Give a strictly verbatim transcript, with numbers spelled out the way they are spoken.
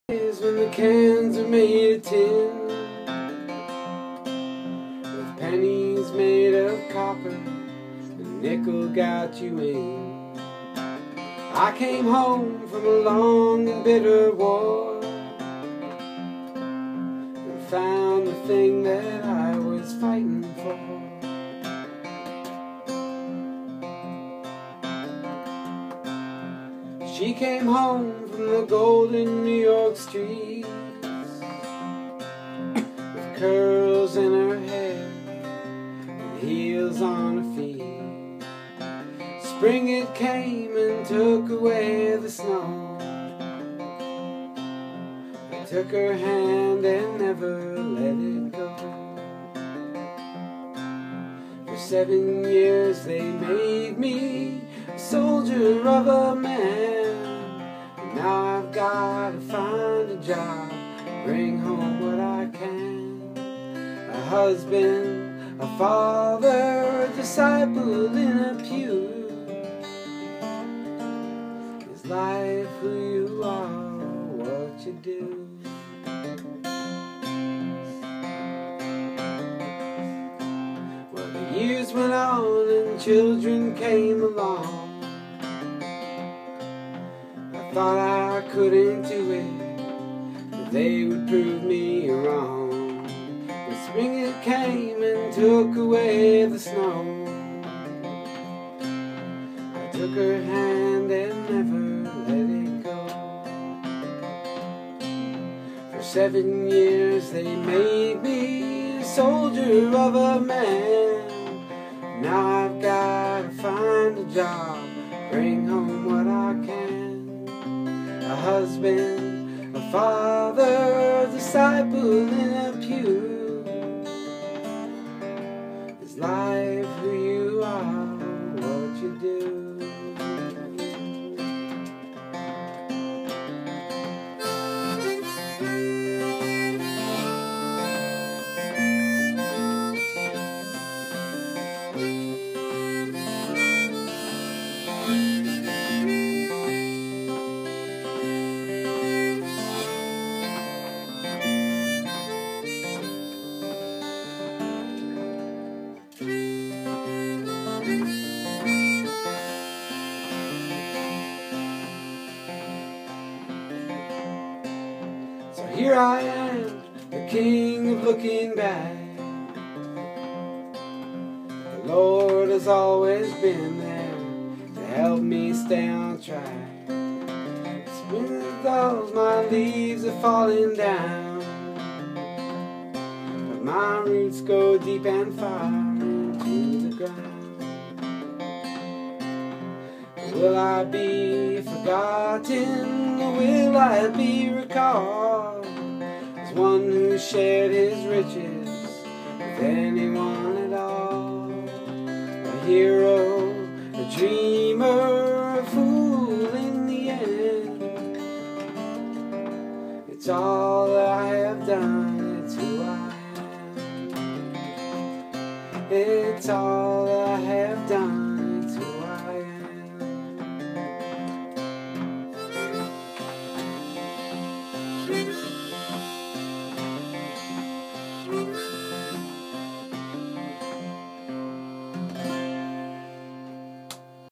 Is when the cans are made of tin, with pennies made of copper, the nickel got you in. I came home from a long and bitter war, and found the thing that I was fighting for. She came home from the golden New York streets, with curls in her hair and heels on her feet. Spring it came and took away the snow. I took her hand and never let it go. For seven years they made me a soldier of a man. Now I've got to find a job, bring home what I can. A husband, a father, a disciple in a pew. Is life who you are, what you do? Well, the years went on and children came along. I thought I couldn't do it, but they would prove me wrong. When spring it came and took away the snow, I took her hand and never let it go. For seven years they made me a soldier of a man. Now I've got to find a job, bring home what I can. A husband, a father, a disciple in a pew. Is life who you are, what you do? So here I am, the king of looking back. The Lord has always been there to help me stay on track. Spring goes, my leaves are falling down, but my roots go deep and far into the ground. Will I be forgotten, or will I be recalled as one who shared his riches with anyone at all? A hero, a dreamer, a fool in the end. It's all that I have done.